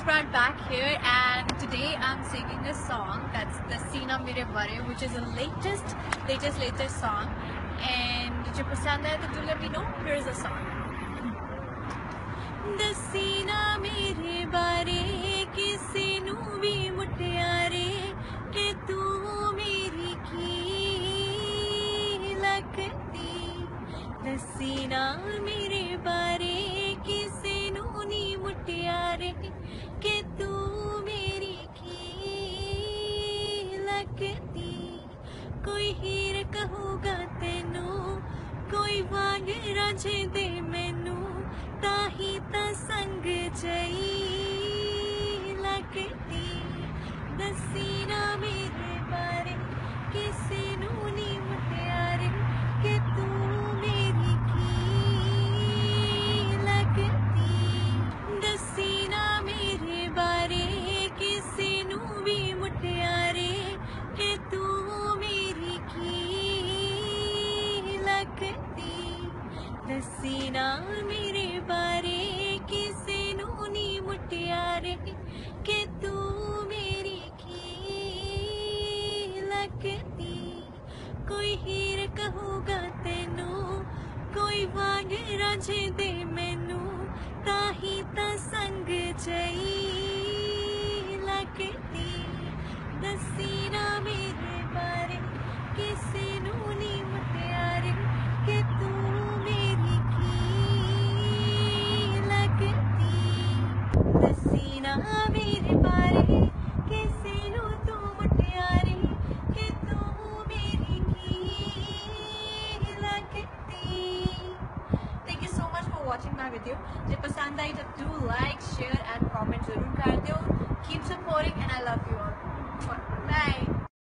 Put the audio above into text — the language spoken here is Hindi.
Brat back here, and today I'm singing a song that's the Sina Mere Bare, which is a latest song. And जो पसंद है तो do let me know. Here's the song. दसीना मेरे बारे किसी नू भी मुटियारे कि तू मेरी की लगती. दसीना मेरे बारे किसी नू नी मुटियारे कि तू मेरी की लगती. कोई हीर कहूगा तेनू, कोई वांग रांझे दे मैनू, ताही ता संग जई लगती. दसीना मेरे बारे किसी नू नी मुटियारे कि तू मेरी की लगती. दसीना मेरे बारे किसी नू भी मुटियारे कि तू मेरी की लगती. दसीना मेरे बारे किसी नू नी मुटियारे कि तू मेरी की लगती. कोई हीर कहूगा तेनू, कोई वांग रांझे दे मैनू, ताही ता संग जई लगती. दसीना मेरे बारे किसी नू नी मुटियारे कि तू मेरी की लगती. दसीना मेरे बारे किसी नू तू मुटियारे कि तू मेरी की लगती. Thank you so much for watching my video. जे पसंद आई तो do like, share